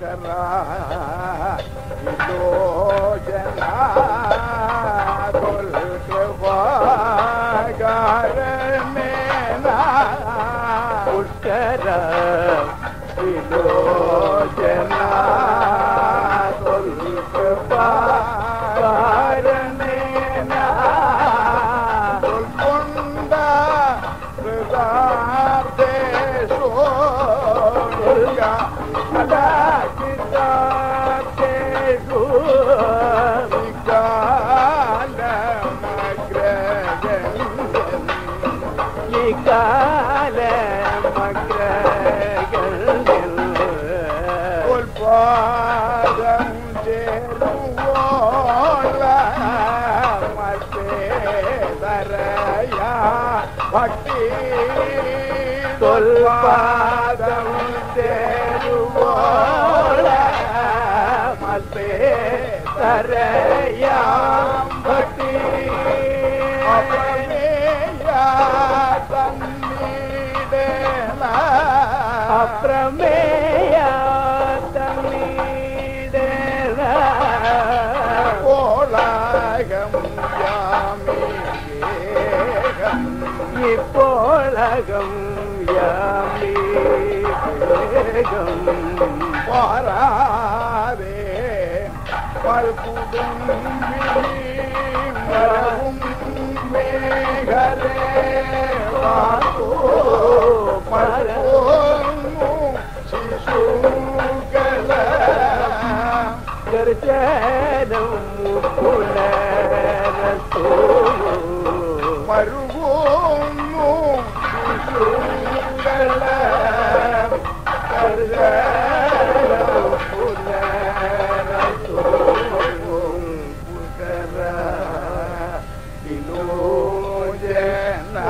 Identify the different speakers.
Speaker 1: पुष्करा विलोचना कृपागार मेना पुष्करा विलोचना कृपागार मेना कुंडा दुर्गा भक्ति तोल्पादम तेरुवोला मस्ते तरया भक्ति अप्रमेया तन्नीडेला अप्रमेया तन्नीडेला ओलागम यामी இப்போலகம் யாமேகம் பாராதே பல்குடும் மரவும் மேகரே வாசோ பல்கோங்கும் சிசுகல கர்ஜனம் புனரசோ மருவோன்னு சிசுகல கர்ஜனம் புனரசோ புகர விலோச்சனா